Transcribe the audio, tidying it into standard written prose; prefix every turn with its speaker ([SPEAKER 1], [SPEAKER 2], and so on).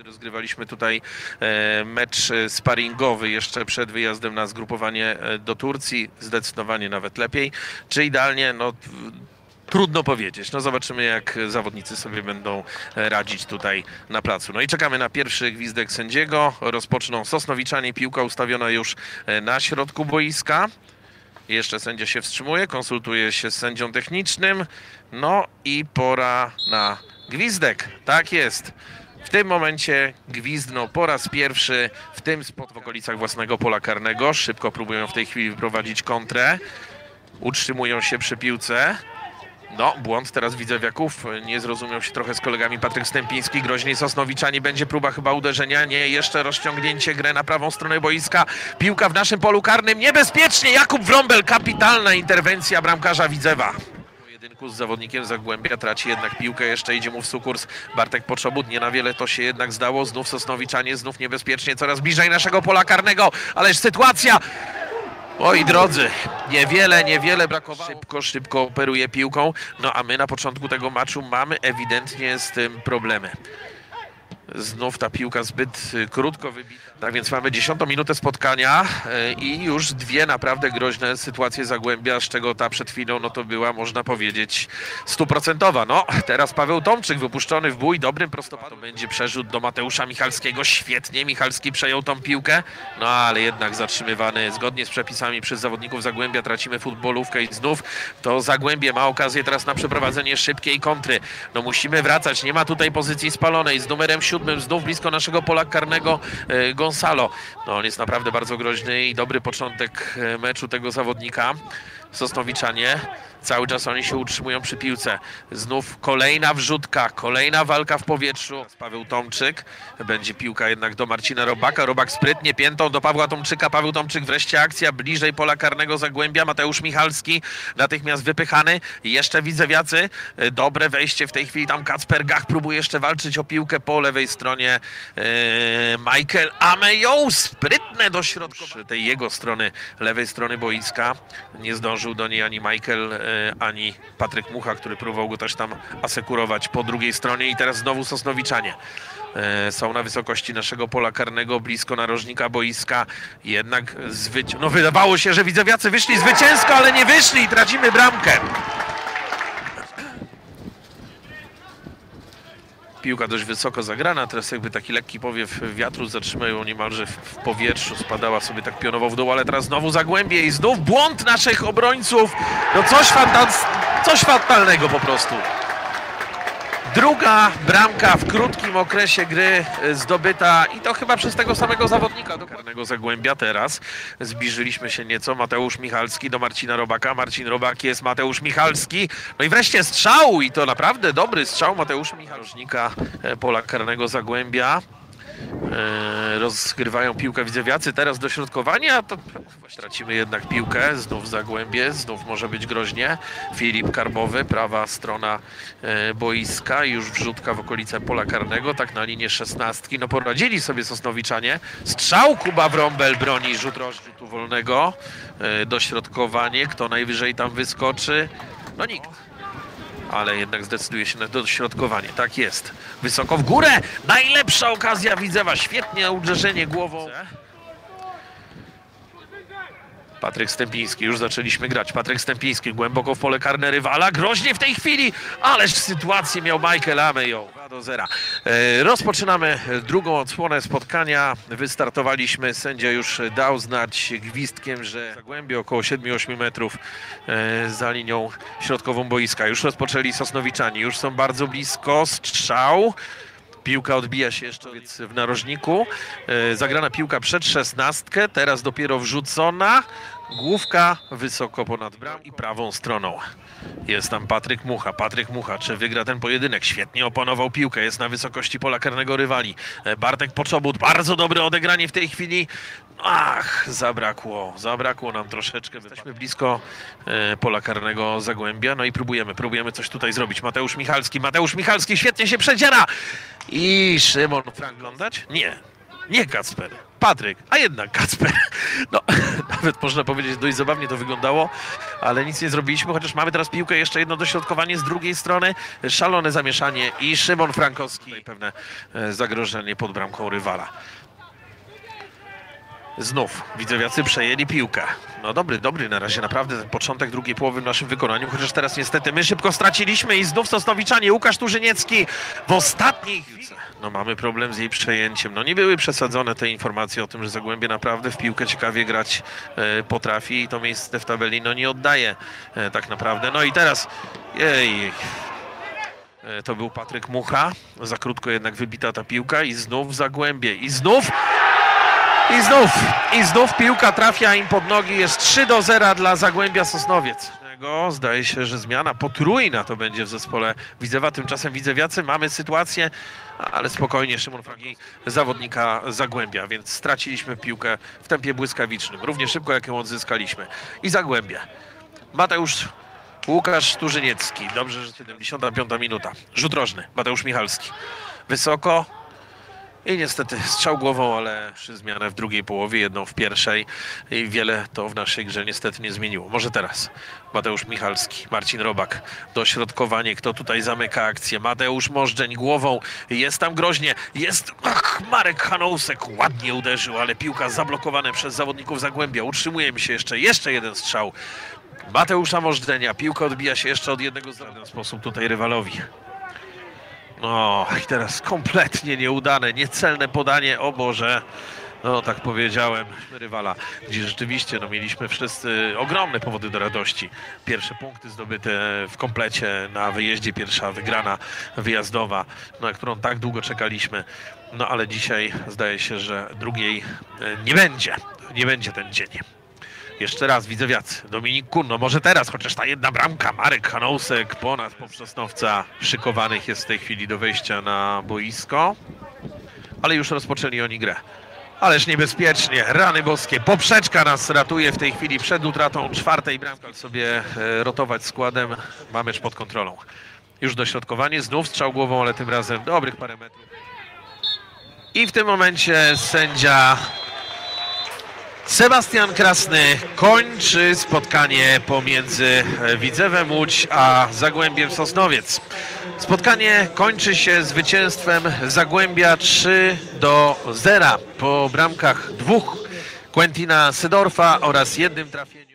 [SPEAKER 1] Rozgrywaliśmy tutaj mecz sparingowy jeszcze przed wyjazdem na zgrupowanie do Turcji. Zdecydowanie nawet lepiej. Czy idealnie? No, trudno powiedzieć. No zobaczymy, jak zawodnicy sobie będą radzić tutaj na placu. No i czekamy na pierwszy gwizdek sędziego. Rozpoczną Sosnowiczanie. Piłka ustawiona już na środku boiska. Jeszcze sędzia się wstrzymuje, konsultuje się z sędzią technicznym. No i pora na gwizdek. Tak jest. W tym momencie gwizdną po raz pierwszy w tym spot w okolicach własnego pola karnego. Szybko próbują w tej chwili wyprowadzić kontrę. Utrzymują się przy piłce. No, błąd teraz widzewiaków. Nie zrozumiał się trochę z kolegami Patryk Stępiński. Groźniej Sosnowiczanie. Będzie próba chyba uderzenia. Nie, jeszcze rozciągnięcie grę na prawą stronę boiska. Piłka w naszym polu karnym. Niebezpiecznie Jakub Wrąbel. Kapitalna interwencja bramkarza Widzewa. Z zawodnikiem Zagłębia traci jednak piłkę, jeszcze idzie mu w sukurs Bartek Poczobut, nie na wiele to się jednak zdało, znów Sosnowiczanie, znów niebezpiecznie, coraz bliżej naszego pola karnego, ależ sytuacja, oj drodzy, niewiele brakowało, szybko operuje piłką, no a my na początku tego meczu mamy ewidentnie z tym problemy. Znów ta piłka zbyt krótko wybita. Tak więc mamy 10. minutę spotkania i już dwie naprawdę groźne sytuacje Zagłębia, z czego ta przed chwilą no to była, można powiedzieć, 100%. No, teraz Paweł Tomczyk wypuszczony w bój, dobrym prostopadem. Będzie przerzut do Mateusza Michalskiego, świetnie Michalski przejął tą piłkę, no ale jednak zatrzymywany zgodnie z przepisami przez zawodników Zagłębia. Tracimy futbolówkę i znów to Zagłębie ma okazję teraz na przeprowadzenie szybkiej kontry. No musimy wracać, nie ma tutaj pozycji spalonej, z numerem 7 znów blisko naszego pola karnego Gonzalo. No on jest naprawdę bardzo groźny i dobry początek meczu tego zawodnika. Sosnowiczanie, cały czas oni się utrzymują przy piłce. Znów kolejna wrzutka, kolejna walka w powietrzu. Paweł Tomczyk, będzie piłka jednak do Marcina Robaka. Robak sprytnie piętą do Pawła Tomczyka. Paweł Tomczyk, wreszcie akcja bliżej pola karnego Zagłębia. Mateusz Michalski natychmiast wypychany. Jeszcze Widzewiacy, dobre wejście w tej chwili. Tam Kacper Gach próbuje jeszcze walczyć o piłkę po lewej stronie. Michael Amejoł, sprytne dośrodkowanie tej jego strony, lewej strony boiska. Nie zdążył do niej ani Michael, ani Patryk Mucha, który próbował go też tam asekurować po drugiej stronie. I teraz znowu Sosnowiczanie są na wysokości naszego pola karnego, blisko narożnika boiska. Jednak no wydawało się, że Widzewiacy wyszli zwycięsko, ale nie wyszli i tracimy bramkę. Piłka dość wysoko zagrana, teraz jakby taki lekki powiew wiatru zatrzymał ją niemalże w powietrzu, spadała sobie tak pionowo w dół, ale teraz znowu Zagłębie i znów błąd naszych obrońców. No coś fatalnego po prostu. Druga bramka w krótkim okresie gry zdobyta i to chyba przez tego samego zawodnika do karnego Zagłębia. Teraz zbliżyliśmy się nieco. Mateusz Michalski do Marcina Robaka. Marcin Robak jest Mateusz Michalski. No i wreszcie strzał i to naprawdę dobry strzał Mateusza Michalska, pola karnego Zagłębia. Rozgrywają piłkę Widzewiacy, teraz dośrodkowanie, a to tracimy jednak piłkę, znów Zagłębie, znów może być groźnie. Filip Karbowy, prawa strona boiska, już wrzutka w okolice pola karnego, tak na linię 16. No poradzili sobie Sosnowiczanie. Strzał, Kuba Wrąbel broni rzutu wolnego, dośrodkowanie, kto najwyżej tam wyskoczy? No nikt. Ale jednak zdecyduje się na dośrodkowanie. Tak jest. Wysoko w górę. Najlepsza okazja Widzewa. Świetnie uderzenie głową. Patryk Stępiński. Już zaczęliśmy grać. Patryk Stępiński głęboko w pole karne rywala. Groźnie w tej chwili. Ależ sytuację miał Michael Amejoł. 2-0. Rozpoczynamy drugą odsłonę spotkania. Wystartowaliśmy. Sędzia już dał znać gwizdkiem, że Zagłębie około 7-8 metrów za linią środkową boiska. Już rozpoczęli Sosnowiczanie. Już są bardzo blisko. Strzał. Piłka odbija się jeszcze w narożniku. Zagrana piłka przed 16. Teraz dopiero wrzucona. Główka wysoko ponad bramą i prawą stroną. Jest tam Patryk Mucha. Patryk Mucha, czy wygra ten pojedynek? Świetnie opanował piłkę. Jest na wysokości pola karnego rywali. Bartek Poczobut. Bardzo dobre odegranie w tej chwili. Ach, zabrakło nam troszeczkę. Jesteśmy blisko pola karnego Zagłębia. No i próbujemy coś tutaj zrobić. Mateusz Michalski świetnie się przedziera. I Szymon Frank oglądać? Nie Kacper. Patryk, a jednak Kacper. No, nawet można powiedzieć, dość zabawnie to wyglądało, ale nic nie zrobiliśmy, chociaż mamy teraz piłkę, jeszcze jedno dośrodkowanie z drugiej strony, szalone zamieszanie i Szymon Frankowski i pewne zagrożenie pod bramką rywala. Znów widzowiacy przejęli piłkę. No dobry na razie naprawdę ten początek drugiej połowy w naszym wykonaniu, chociaż teraz niestety my szybko straciliśmy i znów Sosnowiczanie, Łukasz Turzyniecki w ostatniej chwili. No mamy problem z jej przejęciem. No nie były przesadzone te informacje o tym, że Zagłębie naprawdę w piłkę ciekawie grać potrafi i to miejsce w tabeli no nie oddaje tak naprawdę. No i teraz to był Patryk Mucha, za krótko jednak wybita ta piłka i znów Zagłębie i znów piłka trafia im pod nogi, jest 3-0 dla Zagłębia Sosnowiec. Zdaje się, że zmiana potrójna to będzie w zespole Widzewa, tymczasem widzewiacy mamy sytuację, ale spokojnie, Szymon Franki, zawodnika Zagłębia, więc straciliśmy piłkę w tempie błyskawicznym, równie szybko jak ją odzyskaliśmy. I Zagłębie. Łukasz Turzyniecki, dobrze, że 75 minuta. Rzut rożny, Mateusz Michalski. Wysoko. I niestety strzał głową, ale przy zmianę w drugiej połowie, jedną w pierwszej i wiele to w naszej grze niestety nie zmieniło. Może teraz Mateusz Michalski, Marcin Robak, dośrodkowanie, kto tutaj zamyka akcję, Mateusz Możdżeń głową, jest tam groźnie, Marek Hanousek ładnie uderzył, ale piłka zablokowana przez zawodników Zagłębia, utrzymujemy się jeszcze jeden strzał Mateusza Możdżenia, piłka odbija się jeszcze od jednego w żaden sposób tutaj rywalowi. No i teraz kompletnie nieudane, niecelne podanie, o Boże, no tak powiedziałem, rywala, gdzie rzeczywiście no, mieliśmy wszyscy ogromne powody do radości. Pierwsze punkty zdobyte w komplecie na wyjeździe, pierwsza wygrana wyjazdowa, na którą tak długo czekaliśmy, no ale dzisiaj zdaje się, że drugiej nie będzie ten dzień. Jeszcze raz widzowiacy, Dominik Kunno, może teraz, chociaż ta jedna bramka, Marek Hanousek ponad Poprzesnowca szykowanych jest w tej chwili do wejścia na boisko, ale już rozpoczęli oni grę. Ależ niebezpiecznie, rany boskie, poprzeczka nas ratuje w tej chwili przed utratą czwartej bramki. Sobie rotować składem, mamy mecz pod kontrolą. Już dośrodkowanie, znów strzał głową, ale tym razem dobrych parę metrów. I w tym momencie sędzia Sebastian Krasny kończy spotkanie pomiędzy Widzewem Łódź a Zagłębiem Sosnowiec. Spotkanie kończy się zwycięstwem Zagłębia 3-0 po bramkach dwóch Quentina Sydorfa oraz jednym trafieniu